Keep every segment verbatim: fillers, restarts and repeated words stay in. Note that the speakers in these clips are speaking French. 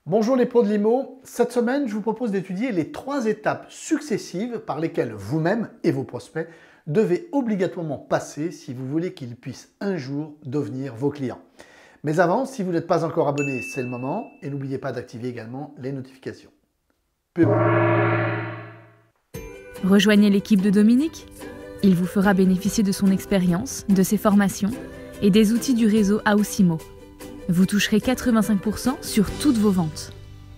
Bonjour les pros de l'I M O, cette semaine je vous propose d'étudier les trois étapes successives par lesquelles vous-même et vos prospects devez obligatoirement passer si vous voulez qu'ils puissent un jour devenir vos clients. Mais avant, si vous n'êtes pas encore abonné, c'est le moment et n'oubliez pas d'activer également les notifications. Pub. Rejoignez l'équipe de Dominique. Il vous fera bénéficier de son expérience, de ses formations et des outils du réseau House I M O. Vous toucherez quatre-vingt-cinq pour cent sur toutes vos ventes.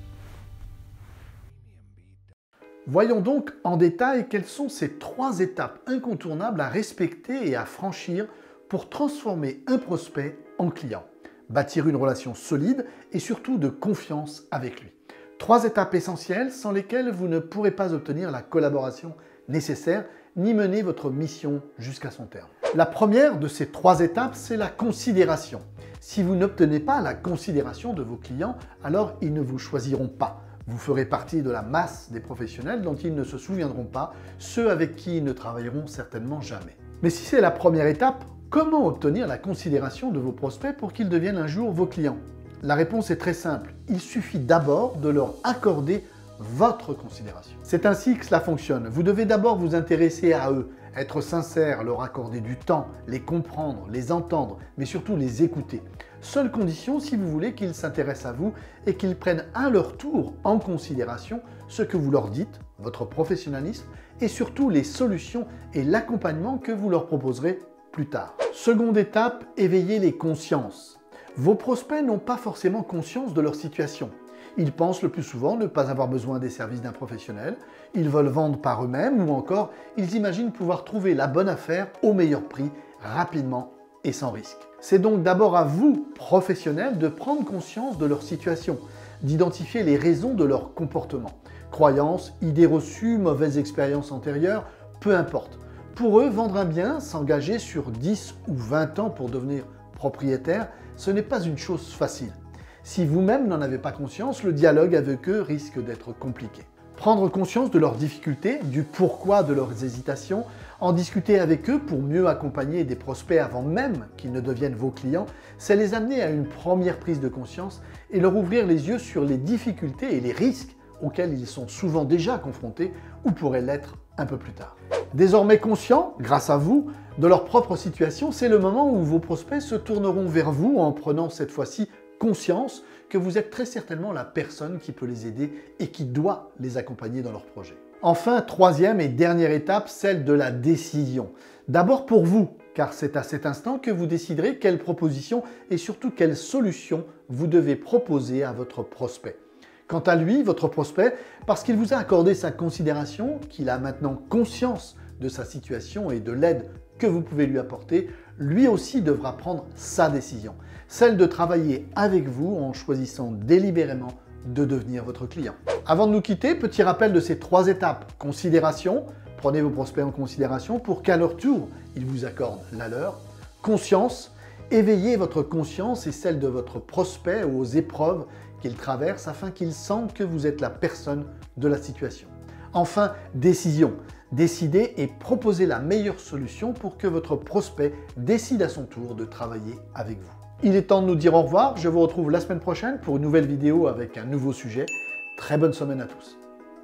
Voyons donc en détail quelles sont ces trois étapes incontournables à respecter et à franchir pour transformer un prospect en client, bâtir une relation solide et surtout de confiance avec lui. Trois étapes essentielles sans lesquelles vous ne pourrez pas obtenir la collaboration nécessaire ni mener votre mission jusqu'à son terme. La première de ces trois étapes, c'est la considération. Si vous n'obtenez pas la considération de vos clients, alors ils ne vous choisiront pas. Vous ferez partie de la masse des professionnels dont ils ne se souviendront pas, ceux avec qui ils ne travailleront certainement jamais. Mais si c'est la première étape, comment obtenir la considération de vos prospects pour qu'ils deviennent un jour vos clients? La réponse est très simple. Il suffit d'abord de leur accorder votre considération. C'est ainsi que cela fonctionne. Vous devez d'abord vous intéresser à eux, être sincère, leur accorder du temps, les comprendre, les entendre, mais surtout les écouter. Seule condition si vous voulez qu'ils s'intéressent à vous et qu'ils prennent à leur tour en considération ce que vous leur dites, votre professionnalisme et surtout les solutions et l'accompagnement que vous leur proposerez plus tard. Seconde étape, éveiller les consciences. Vos prospects n'ont pas forcément conscience de leur situation. Ils pensent le plus souvent ne pas avoir besoin des services d'un professionnel, ils veulent vendre par eux-mêmes ou encore ils imaginent pouvoir trouver la bonne affaire au meilleur prix, rapidement et sans risque. C'est donc d'abord à vous, professionnels, de prendre conscience de leur situation, d'identifier les raisons de leur comportement. Croyances, idées reçues, mauvaises expériences antérieures, peu importe. Pour eux, vendre un bien, s'engager sur dix ou vingt ans pour devenir propriétaire, ce n'est pas une chose facile. Si vous-même n'en avez pas conscience, le dialogue avec eux risque d'être compliqué. Prendre conscience de leurs difficultés, du pourquoi de leurs hésitations, en discuter avec eux pour mieux accompagner des prospects avant même qu'ils ne deviennent vos clients, c'est les amener à une première prise de conscience et leur ouvrir les yeux sur les difficultés et les risques auxquels ils sont souvent déjà confrontés ou pourraient l'être un peu plus tard. Désormais conscients, grâce à vous, de leur propre situation, c'est le moment où vos prospects se tourneront vers vous en prenant cette fois-ci conscience que vous êtes très certainement la personne qui peut les aider et qui doit les accompagner dans leur projet. Enfin, troisième et dernière étape, celle de la décision. D'abord pour vous, car c'est à cet instant que vous déciderez quelle proposition et surtout quelle solution vous devez proposer à votre prospect. Quant à lui, votre prospect, parce qu'il vous a accordé sa considération, qu'il a maintenant conscience de sa situation et de l'aide que vous pouvez lui apporter, lui aussi devra prendre sa décision, celle de travailler avec vous en choisissant délibérément de devenir votre client. Avant de nous quitter, petit rappel de ces trois étapes. Considération, prenez vos prospects en considération pour qu'à leur tour, ils vous accordent la leur. Conscience, éveillez votre conscience et celle de votre prospect aux épreuves qu'il traverse afin qu'il sente que vous êtes la personne de la situation. Enfin, décision. Décidez et proposez la meilleure solution pour que votre prospect décide à son tour de travailler avec vous. Il est temps de nous dire au revoir. Je vous retrouve la semaine prochaine pour une nouvelle vidéo avec un nouveau sujet. Très bonne semaine à tous.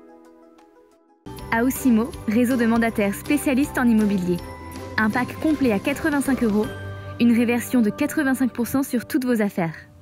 House I M O, réseau de mandataires spécialistes en immobilier. Un pack complet à quatre-vingt-cinq euros, une réversion de quatre-vingt-cinq pour cent sur toutes vos affaires.